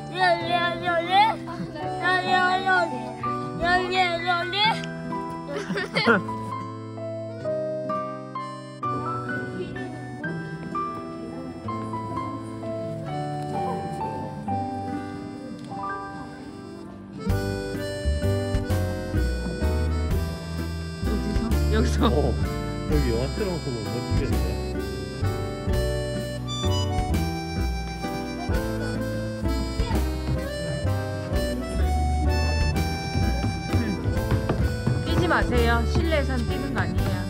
여기서? 여기 영화처럼 보면 멋지겠네. 뛰지 마세요. 실내에선 뛰는 거 아니에요.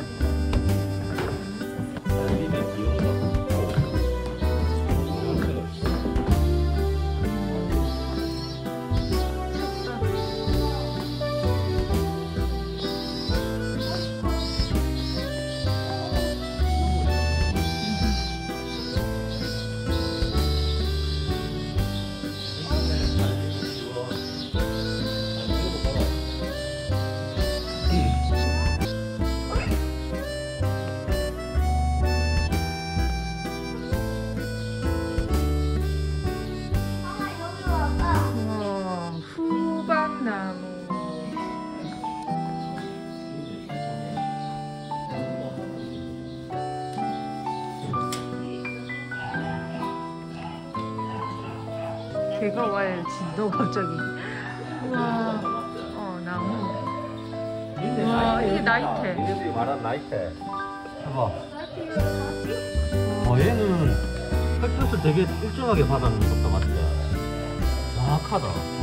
개가 와요, 진도 갑자기. 우와, 나무. 우와, 이게 나이테. 얘네들이 말한 나이테. 봐봐. 얘는 햇볕을 되게 일정하게 받아는 것도 맞지? 정확하다.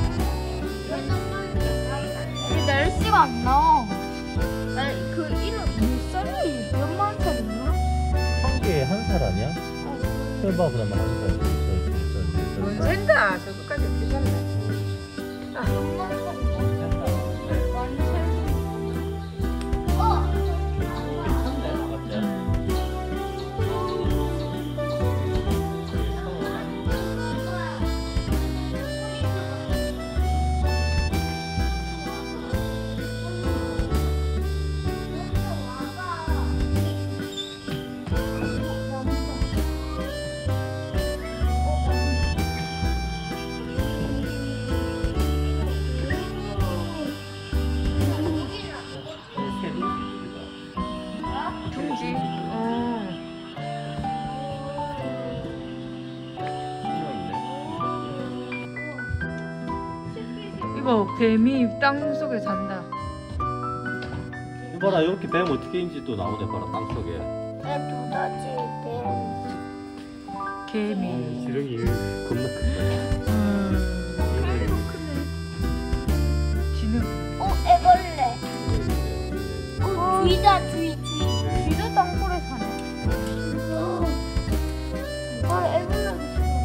이 날씨가 안 나와. 그 이름 몇 살이 몇만 살 있나? 한 개에 한 살 아니야? 설바보다만 한 살. 뭔 샌다. 저거까지 어떻게 살래? 이거 뱀이 땅 속에 산다. 봐라, 이렇게 뱀 어떻게 인지 또 나오네. 봐라, 땅 속에. 도다지 개미. 지렁이 겁나 크다. 크기도 크네. 지능. 애벌레. 쥐다, 쥐. 쥐도 땅굴에 사네. 애벌레도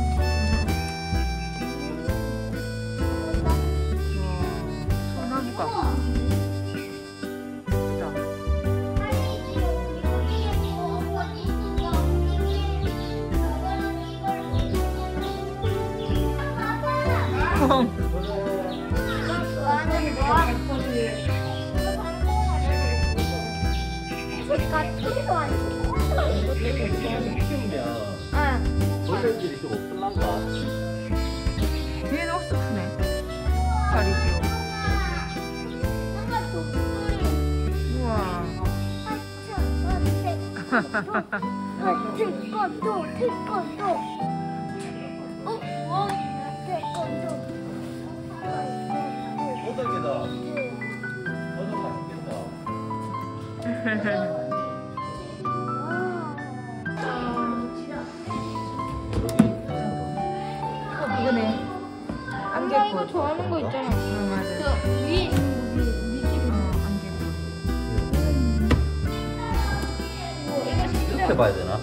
소나무가. 벌레들이 좀 없을란가? 얘는 억수 크네. 다리지요. 우와. 태권도. 호덕이다. 호덕 맛있겠다. 이거네. 엄마 안개꽃. 이거 좋아하는 거 있잖아. 맞아. 저 위에 있는 거 우리 집에. 안개꽃. 이렇게 봐야 되나?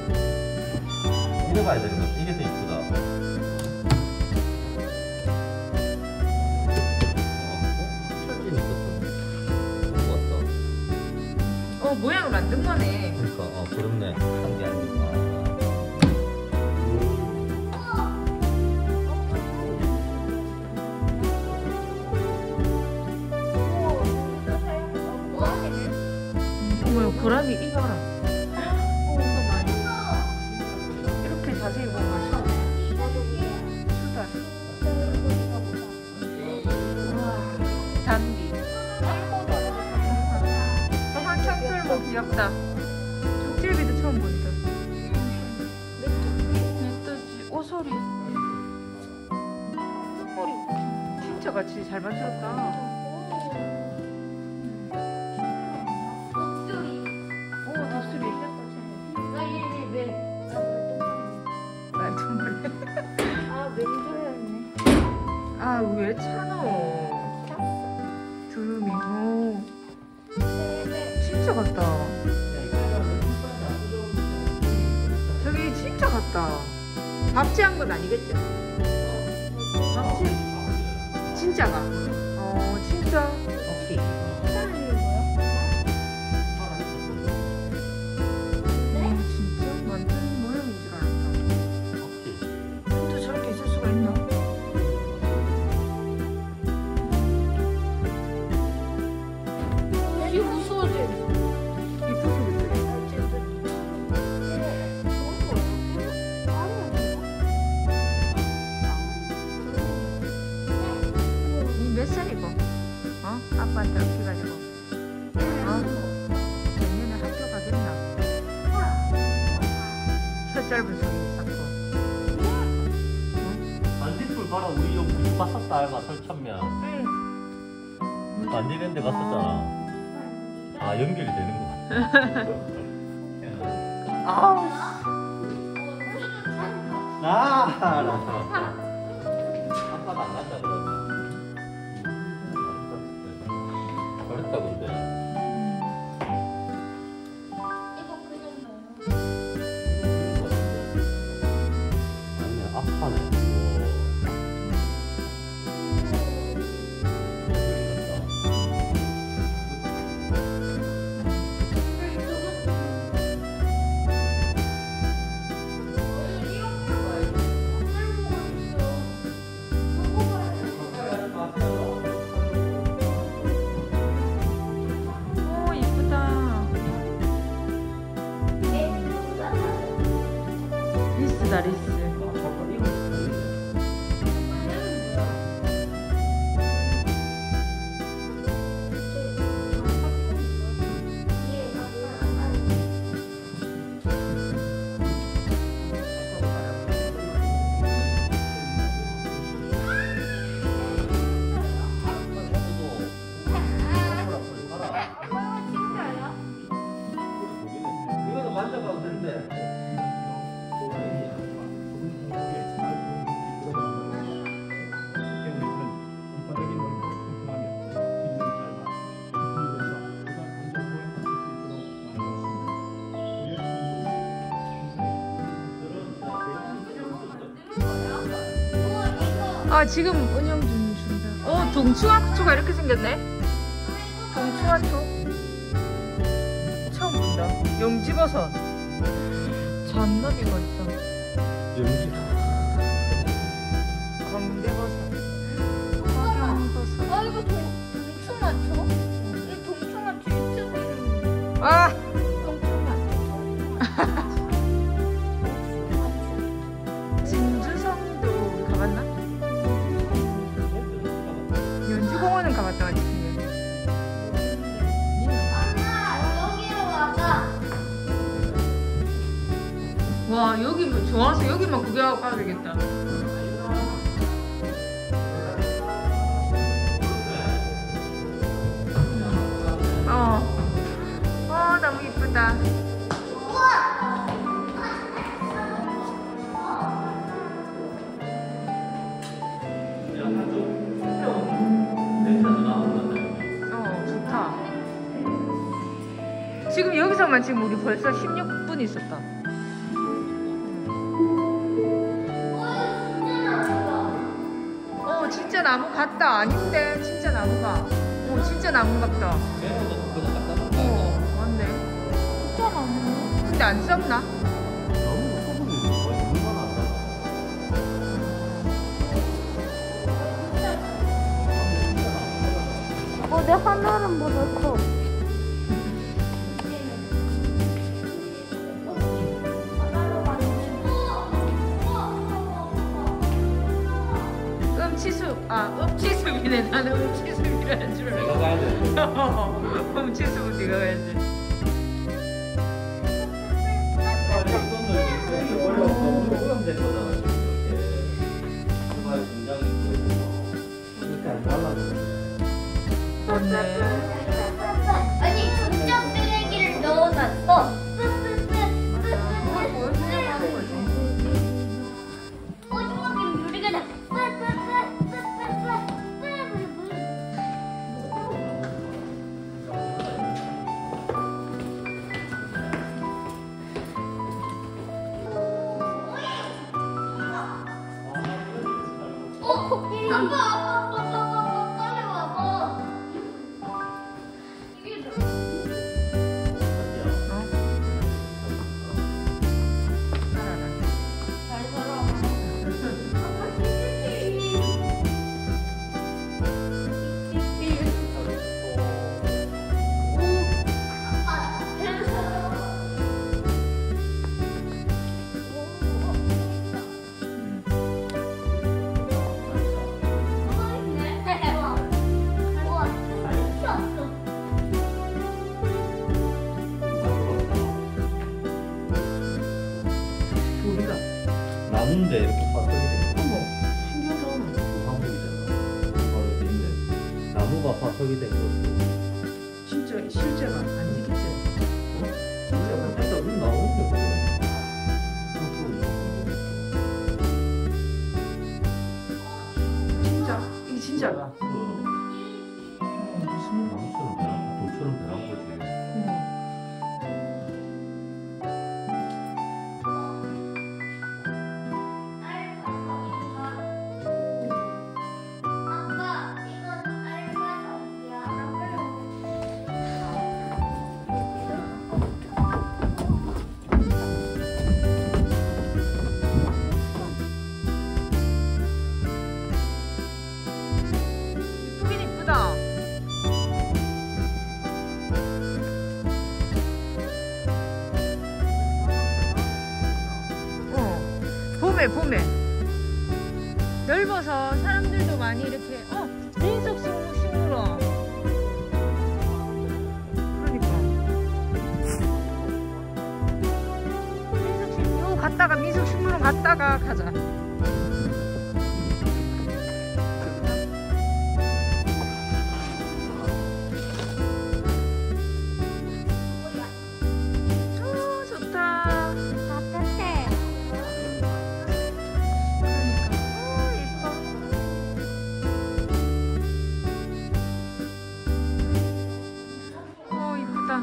이렇게 봐야 되는 것 같아. 이게 더 이쁘다. 철진 있었어. 모양을 만든 거네. 그러니까, 그렇네. 한 게 아니고. 어머, 고라니 이거 봐라. 이거 많이. 이렇게 자세히 보면 수다. 같이 잘 만들었다. 목소리. 오, 독수리. 나얘왜 말도 못해. 아, 맹조였네. 아, 왜 차노? 두루미. 오, 진짜 같다. 저기 진짜 같다. 밥채한 건 아니겠죠? 밥채? 진짜가? 진짜? 진짜? 완전 모형인 줄 알았다. 또 저렇게 있을 수가 있나? 이 무서워져. 이쁜 소리들. 니 몇 살이고? 아빠한테 엎혀가지고. 내년에 학교 가겠나? 혀 짧은 소리 있었고. 반딧불 봐라 우리 여기 갔었다 아이가 설천면 반딧 데 갔었잖아. 아 연결이 되는구나. 아우. 아빠가 안 간다 그러지. 그랬다 근데. 아니 아파네. 오, 이쁘다. 리스다, 리스. 이거는 만져봐도 되는데. 아, 지금 운영 중이신다. 동충하초가 이렇게 생겼네. 동충하초. 처음 본다. 용지버섯. 잔나비가 있어. 연기. 광대버섯. 화경버섯. 이거 동충하초? 이 동충하초 유튜브 이름이 아! 동충하초. 진주성도 가봤나? 연주공원은 가봤다 같은데. 여기로 와봐. 와, 여기 뭐 좋아서 여기만 구경하고 가야 되겠다. 너무 이쁘다. 좋다. 지금 여기서만 지금 우리 벌써 16분 있었다. 진짜 나무 같다. 아닌데 진짜 나무가. 진짜 나무 같다. 맞네. 진짜 많네. 근데 안 썩나? 내 하늘은보다 커. 음치숲이네. 나는 음치숲이라는 줄 알았어. 내가 가야 돼. 음치숲은 네가 가야지. 오염된 거잖아. 지금 이렇게. 공장이 있고. 빨리 와봐. 이게 잘 살아. 나무인데 이렇게 화석이 된 거. 어머, 신기하다. 한국이잖아. 바로 돼 있네. 나무가 화석이 된 것도. 진짜 실제가 아니겠지? 진짜가. 일단 우리 나오는데. 진짜? 이게 진짜가? 무슨 나무처럼 변한, 돌처럼 변한 거지. 이쁘긴 이쁘다. 봄에 넓어서 사람들도 많이 이렇게 민속 식물원. 그러니까 민속 갔다가 민속 식물원 갔다가 가자. 좋다. 따뜻해. 예뻐. 이쁘다.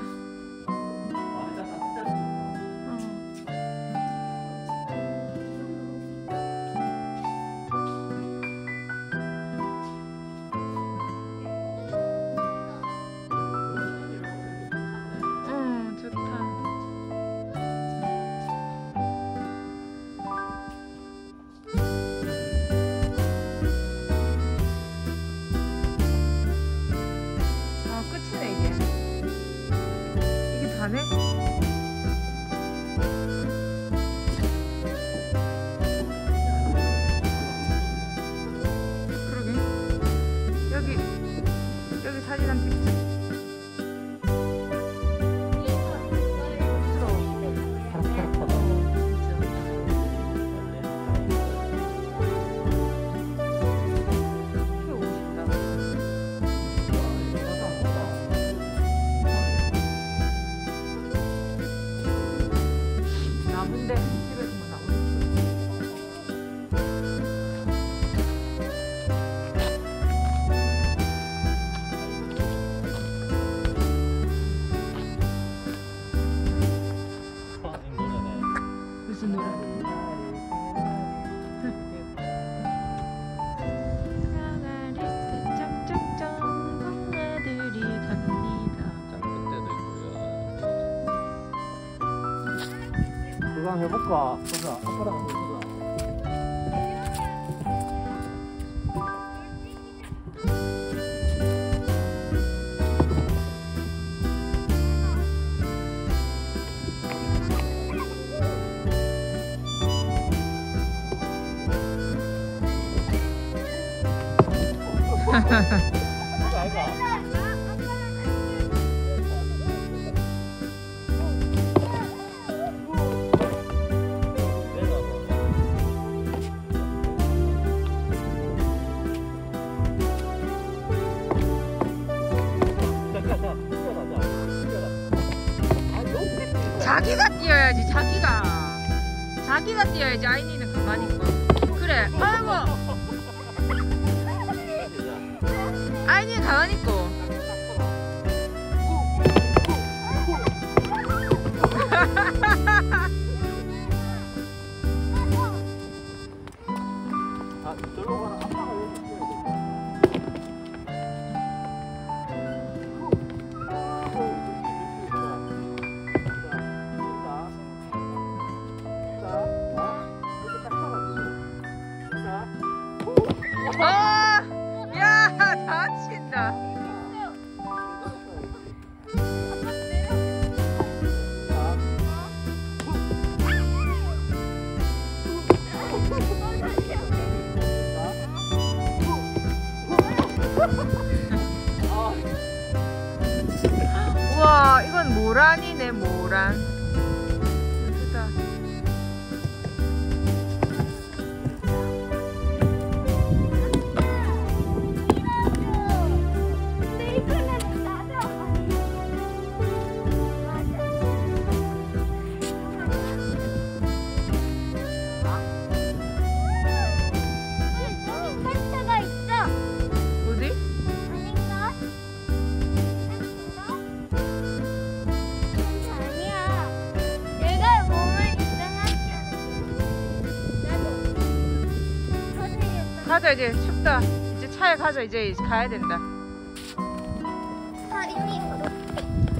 좋다. 끝이네 이게. 이게 다네? 그러게. 여기 사진 한 찍자. 나무인데 집에서 뭐 나오는 무슨 노래? 짝짝짝 동화들이 갑니다. 장독대도 있고요. 그거 한번 해볼까? 보자. 아빠랑 한번 해보자. 자기가 뛰어야지. 자기가 뛰어야지. 아이니는 가만히 있고. 그래. 아이고. 아이니는 가만히 있고. 아, 절로 가라. 아빠가 왜 모란이네 모란. 예쁘다. 어디? 가자 이제 춥다. 이제 차에 가자. 이제 가야 된다.